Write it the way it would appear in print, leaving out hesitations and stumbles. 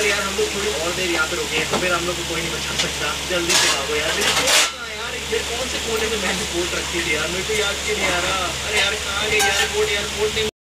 अगर यार हम लोग थोड़ी और देर यहाँ पे रुके तो फिर हम लोग को कोई नहीं बचा सकता। जल्दी से भागो यार। यार ये कौन से कोने में मैंने बोट रखी थी यार, मेरे को याद क्यों नहीं आ रहा। अरे यार कहाँ गई यार बोट, यार बोट नहीं